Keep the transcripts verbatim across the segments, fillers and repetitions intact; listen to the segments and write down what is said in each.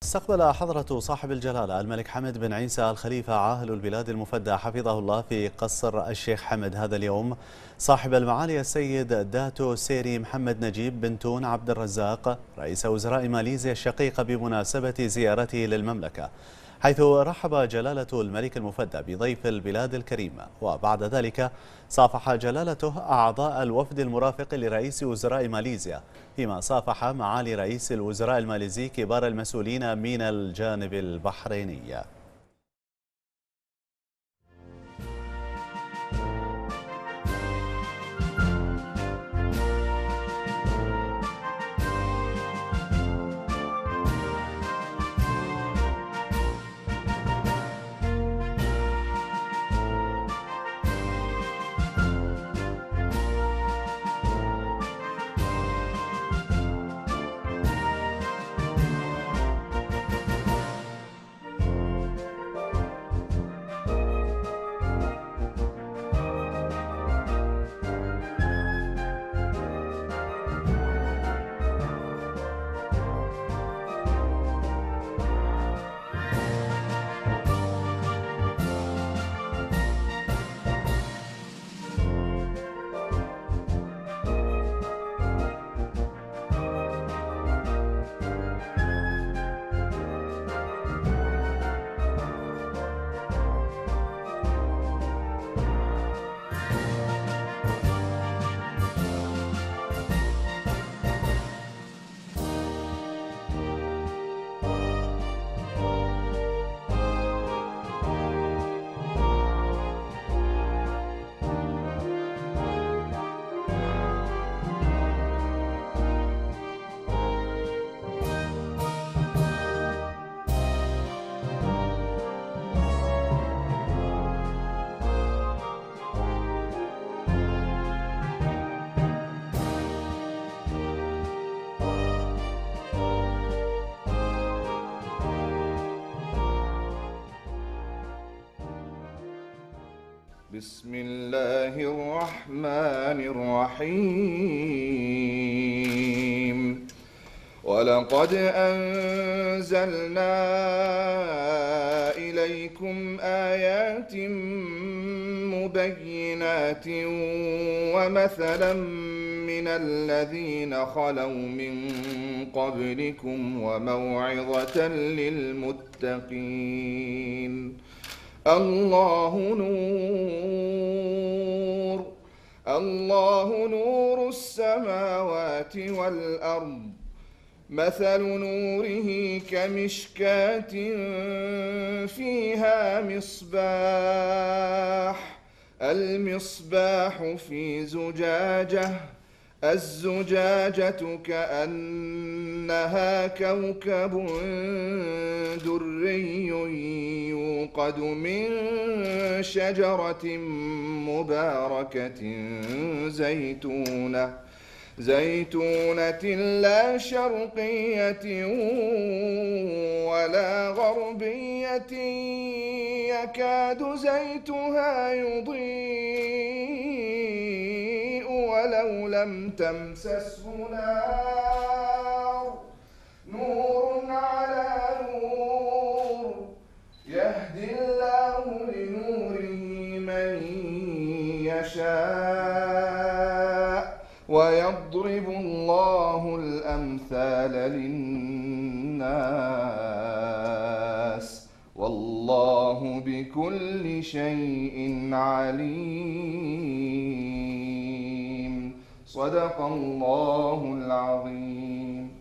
استقبل حضرة صاحب الجلالة الملك حمد بن عيسى الخليفة عاهل البلاد المفدى حفظه الله في قصر الشيخ حمد هذا اليوم صاحب المعالي السيد داتو سيري محمد نجيب بنتون عبد الرزاق رئيس وزراء ماليزيا الشقيقة بمناسبة زيارته للمملكة، حيث رحب جلالة الملك المفدى بضيف البلاد الكريمة، وبعد ذلك صافح جلالته أعضاء الوفد المرافق لرئيس وزراء ماليزيا، فيما صافح معالي رئيس الوزراء الماليزي كبار المسؤولين من الجانب البحريني. بسم الله الرحمن الرحيم. ولقد أنزلنا إليكم آيات مبينات ومثلا من الذين خلوا من قبلكم وموعظة للمتقين. الله نور الله نور السماوات والأرض، مثل نوره كمشكاة فيها مصباح، المصباح في زجاجة، الزجاجة كأنها كوكب دري يوقد من شجرة مباركة زيتونة زيتونة لا شرقية ولا غربية يكاد زيتها يضيء ولو لم تمسسه نار، نور على نور، يهدي الله لنوره من يشاء ويضرب الله الأمثال للناس والله بكل شيء عليم. صدق الله العظيم.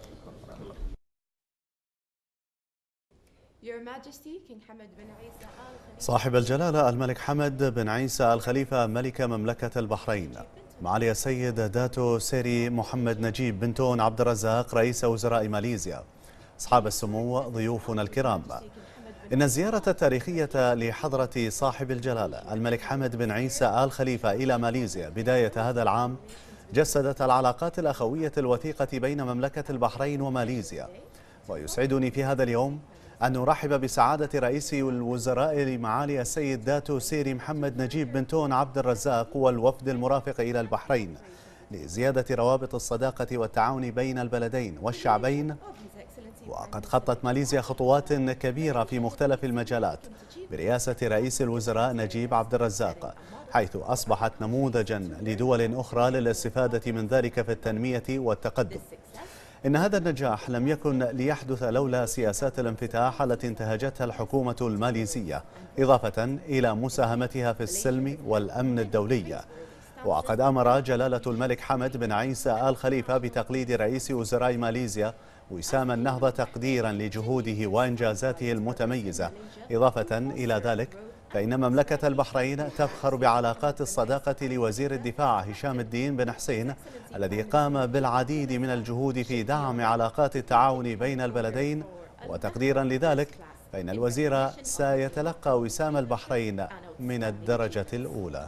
صاحب الجلالة الملك حمد بن عيسى الخليفة ملك مملكة البحرين، معالي السيد داتو سيري محمد نجيب بنتون عبد الرزاق رئيس وزراء ماليزيا، أصحاب السمو، ضيوفنا الكرام، إن الزيارة التاريخية لحضرة صاحب الجلالة الملك حمد بن عيسى آل خليفة إلى ماليزيا بداية هذا العام جسدت العلاقات الأخوية الوثيقة بين مملكة البحرين وماليزيا، ويسعدني في هذا اليوم أن نرحب بسعادة رئيس الوزراء معالي السيد داتو سيري محمد نجيب بنتون عبد الرزاق والوفد المرافق إلى لزيادة روابط الصداقة والتعاون بين البلدين والشعبين وقد خطت ماليزيا خطوات كبيرة في مختلف المجالات برئاسة رئيس الوزراء نجيب عبد الرزاق، حيث أصبحت نموذجا لدول أخرى للاستفادة من ذلك في التنمية والتقدم. إن هذا النجاح لم يكن ليحدث لولا سياسات الانفتاح التي انتهجتها الحكومة الماليزية، إضافة إلى مساهمتها في السلم والأمن الدولي. وقد أمر جلالة الملك حمد بن عيسى آل خليفة بتقليد رئيس وزراء ماليزيا وسام النهضة تقديرا لجهوده وإنجازاته المتميزة. إضافة إلى ذلك فإن مملكة البحرين تفخر بعلاقات الصداقة لوزير الدفاع هشام الدين بن حسين، الذي قام بالعديد من الجهود في دعم علاقات التعاون بين البلدين. وتقديرا لذلك فإن الوزير سيتلقى وسام البحرين من الدرجة الأولى.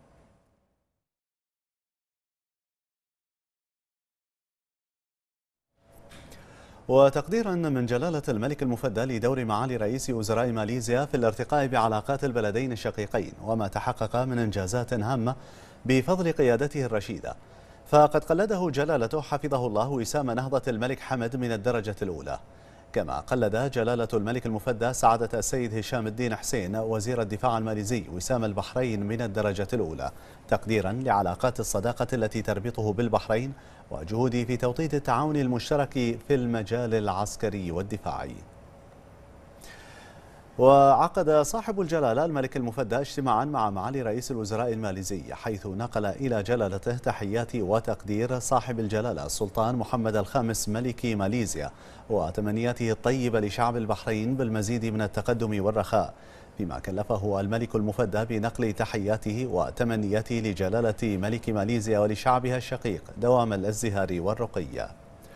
وتقديرا من جلالة الملك المفدى لدور معالي رئيس وزراء ماليزيا في الارتقاء بعلاقات البلدين الشقيقين وما تحقق من إنجازات هامة بفضل قيادته الرشيدة، فقد قلده جلالته حفظه الله وسام نهضة الملك حمد من الدرجة الأولى. كما قلد جلالة الملك المفدى سعادة السيد هشام الدين حسين وزير الدفاع الماليزي وسام البحرين من الدرجة الأولى، تقديرا لعلاقات الصداقة التي تربطه بالبحرين وجهوده في توطيد التعاون المشترك في المجال العسكري والدفاعي. وعقد صاحب الجلالة الملك المفدى اجتماعا مع معالي رئيس الوزراء الماليزي، حيث نقل إلى جلالته تحيات وتقدير صاحب الجلالة السلطان محمد الخامس ملك ماليزيا وتمنياته الطيبة لشعب البحرين بالمزيد من التقدم والرخاء، فيما كلفه الملك المفدى بنقل تحياته وتمنياته لجلالة ملك ماليزيا ولشعبها الشقيق دوام الازدهار والرقي.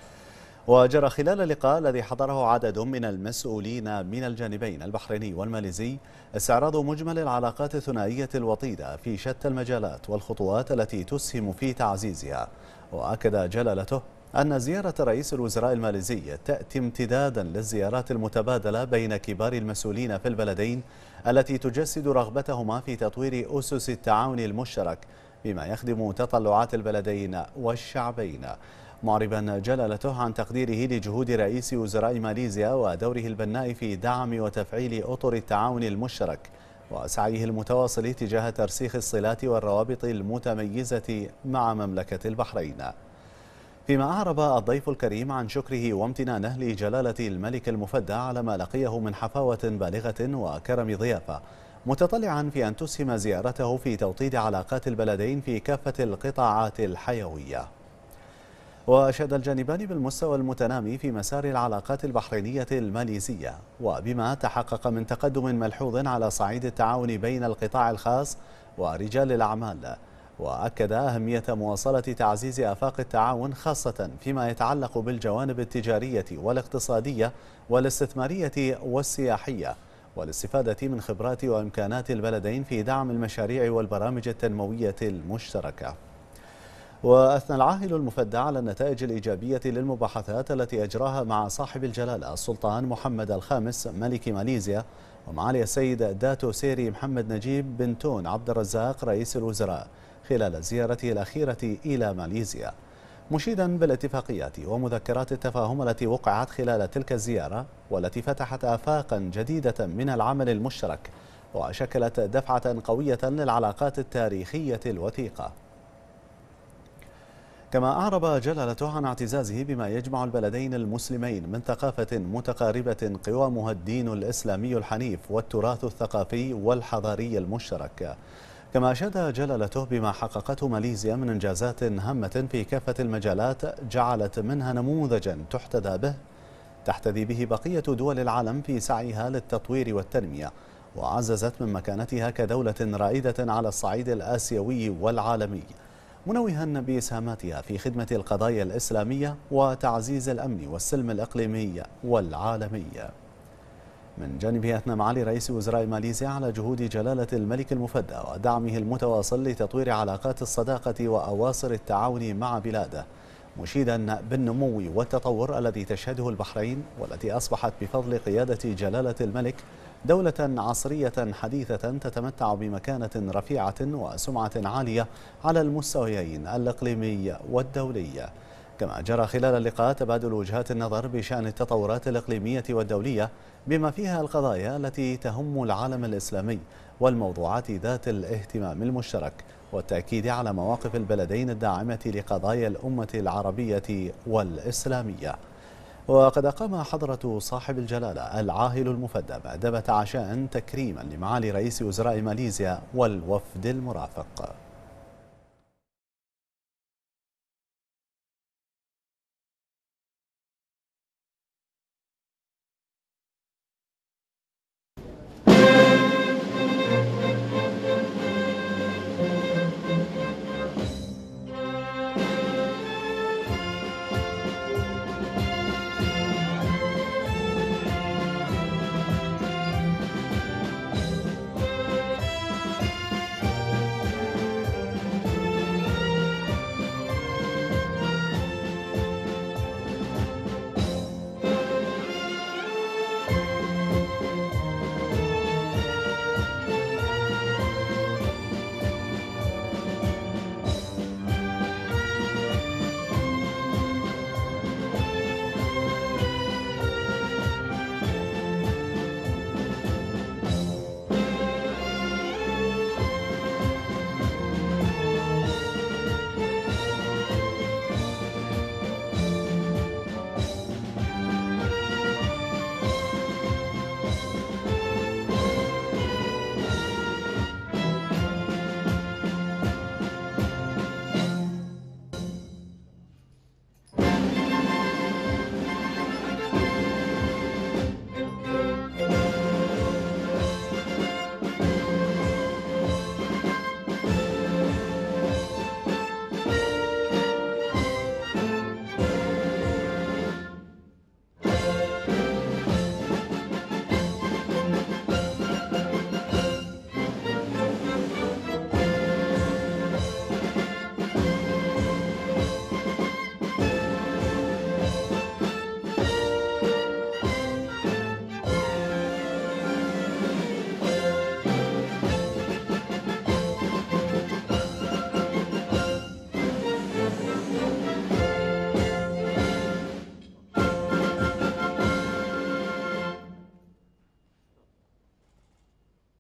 وجرى خلال اللقاء الذي حضره عدد من المسؤولين من الجانبين البحريني والماليزي استعراض مجمل العلاقات الثنائية الوطيدة في شتى المجالات والخطوات التي تسهم في تعزيزها. وأكد جلالته أن زيارة رئيس الوزراء الماليزي تأتي امتدادا للزيارات المتبادلة بين كبار المسؤولين في البلدين التي تجسد رغبتهما في تطوير أسس التعاون المشترك بما يخدم تطلعات البلدين والشعبين، معربا جلالته عن تقديره لجهود رئيس وزراء ماليزيا ودوره البناء في دعم وتفعيل أطر التعاون المشترك وسعيه المتواصل تجاه ترسيخ الصلات والروابط المتميزة مع مملكة البحرين. فيما أعرب الضيف الكريم عن شكره وامتنانه لجلالة الملك المفدى على ما لقيه من حفاوة بالغة وكرم ضيافة، متطلعا في أن تسهم زيارته في توطيد علاقات البلدين في كافة القطاعات الحيوية. وأشاد الجانبان بالمستوى المتنامي في مسار العلاقات البحرينية الماليزية وبما تحقق من تقدم ملحوظ على صعيد التعاون بين القطاع الخاص ورجال الأعمال، وأكد أهمية مواصلة تعزيز آفاق التعاون خاصة فيما يتعلق بالجوانب التجارية والاقتصادية والاستثمارية والسياحية، والاستفادة من خبرات وإمكانات البلدين في دعم المشاريع والبرامج التنموية المشتركة. وأثنى العاهل المفدى على النتائج الإيجابية للمباحثات التي أجراها مع صاحب الجلالة السلطان محمد الخامس ملك ماليزيا ومعالي السيد داتو سيري محمد نجيب بنتون عبد الرزاق رئيس الوزراء خلال زيارته الأخيرة إلى ماليزيا، مشيدا بالاتفاقيات ومذكرات التفاهم التي وقعت خلال تلك الزيارة والتي فتحت آفاقا جديدة من العمل المشترك وشكلت دفعة قوية للعلاقات التاريخية الوثيقة. كما أعرب جلالته عن اعتزازه بما يجمع البلدين المسلمين من ثقافة متقاربة قوامها الدين الإسلامي الحنيف والتراث الثقافي والحضاري المشترك. كما أشاد جلالته بما حققته ماليزيا من إنجازات هامة في كافة المجالات جعلت منها نموذجا تحتذى به تحتذي به بقية دول العالم في سعيها للتطوير والتنمية، وعززت من مكانتها كدولة رائدة على الصعيد الآسيوي والعالمي، منوها بإسهاماتها في خدمة القضايا الإسلامية وتعزيز الأمن والسلم الإقليمي والعالمي. من جانبه أثنى معالي رئيس وزراء ماليزيا على جهود جلالة الملك المفدى ودعمه المتواصل لتطوير علاقات الصداقة وأواصر التعاون مع بلاده، مشيدا بالنمو والتطور الذي تشهده البحرين والتي أصبحت بفضل قيادة جلالة الملك دولة عصرية حديثة تتمتع بمكانة رفيعة وسمعة عالية على المستويين الإقليمي والدولي. كما جرى خلال اللقاء تبادل وجهات النظر بشأن التطورات الإقليمية والدولية بما فيها القضايا التي تهم العالم الإسلامي والموضوعات ذات الاهتمام المشترك، والتأكيد على مواقف البلدين الداعمة لقضايا الأمة العربية والإسلامية. وقد أقام حضرة صاحب الجلالة العاهل المفدى مأدبة عشاء تكريما لمعالي رئيس وزراء ماليزيا والوفد المرافق.